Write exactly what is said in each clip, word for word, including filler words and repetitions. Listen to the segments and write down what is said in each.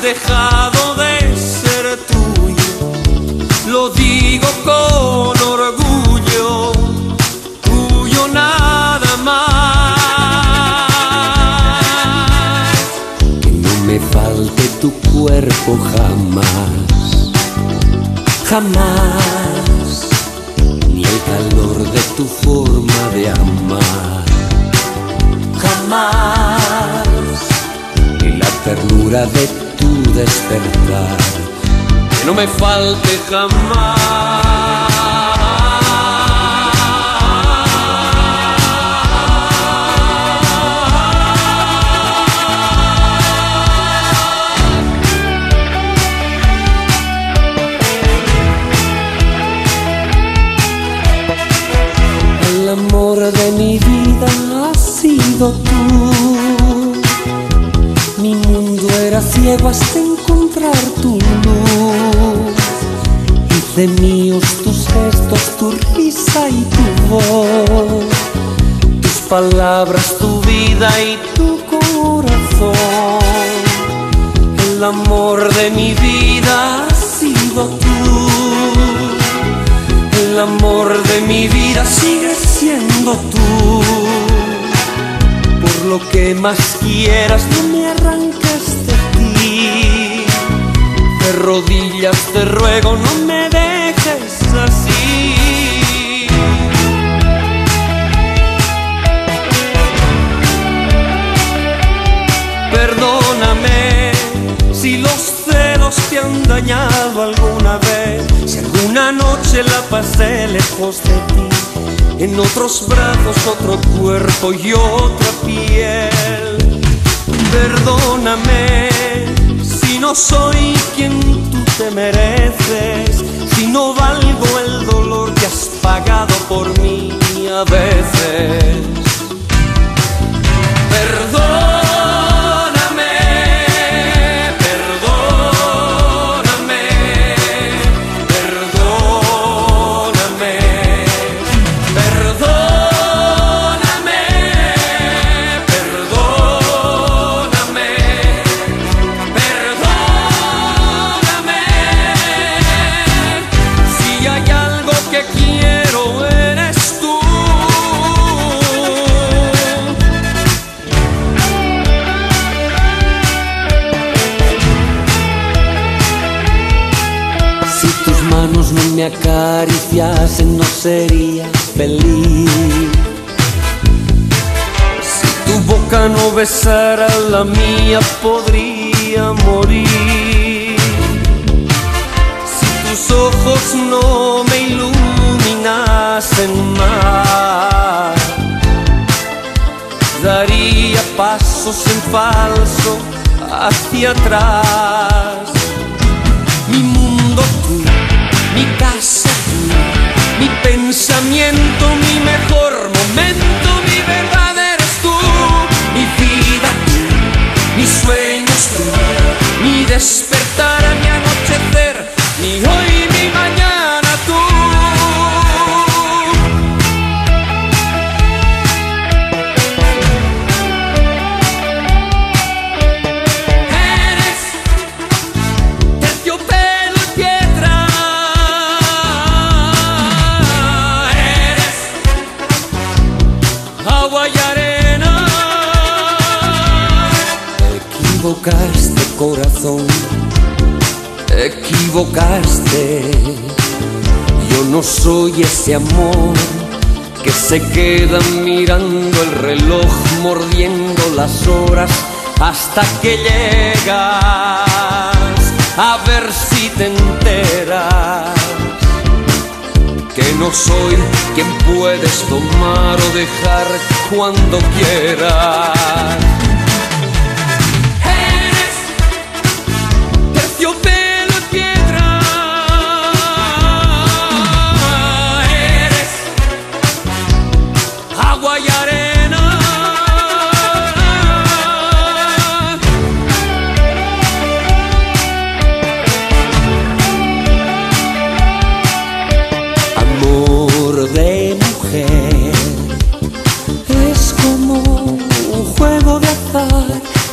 dejado de ser tuyo, lo digo con orgullo, tuyo nada más. Que no me falte tu cuerpo jamás, jamás, ni el calor de tu forma de amar, jamás, ni la ternura de tu despertar, que no me falte jamás. El amor de mi vida has sido tú. Mi mundo era ciego hasta encontrar tu luz. Hice míos tus gestos, tu risa y tu voz, tus palabras, tu vida y tu corazón. El amor de mi vida has sido tú. El amor de mi vida sigue siendo tú. Por lo que más quieras, no me arranques de ti. De rodillas te ruego, no me dejes así. Perdóname si los celos te han dañado alguna vez, si alguna noche la pasé lejos de ti, en otros brazos, otro cuerpo y otra piel. Perdóname si no soy quien tú te mereces, si no valgo el dolor que has pagado por mí a veces. Perdóname. Manos no me acariciasen, no sería feliz. Si tu boca no besara la mía, podría morir. Si tus ojos no me iluminasen más, daría pasos en falso hacia atrás. Mi mundo tú, mi casa tú, mi pensamiento, mi mejor momento, mi verdad eres tú, mi vida tú, mis sueños tú, mi despertar, mi anochecer, mi hoy, mi mañana tú. Equivocaste, corazón, equivocaste. Yo no soy ese amor que se queda mirando el reloj, mordiendo las horas hasta que llegas a ver si te enteras que no soy quien puedes tomar o dejar cuando quieras. Es como un juego de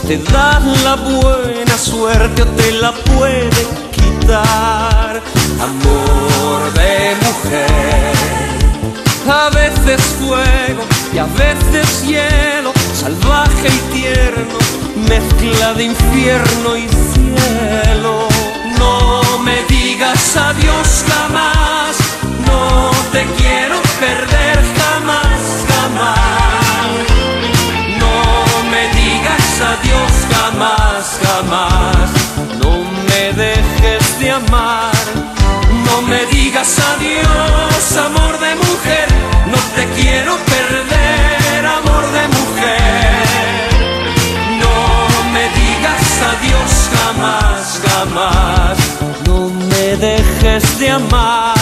te da la buena suerte o te la puede quitar. Amor de mujer, a veces fuego y a veces hielo, salvaje y tierno, mezcla de infierno y cielo. No me digas adiós jamás, no te quiero perder jamás, jamás. No me digas adiós jamás, jamás. No me dejes de amar. No me digas adiós, amor de mujer. No te quiero perder, amor de mujer. No me digas adiós jamás, jamás. No me dejes de amar.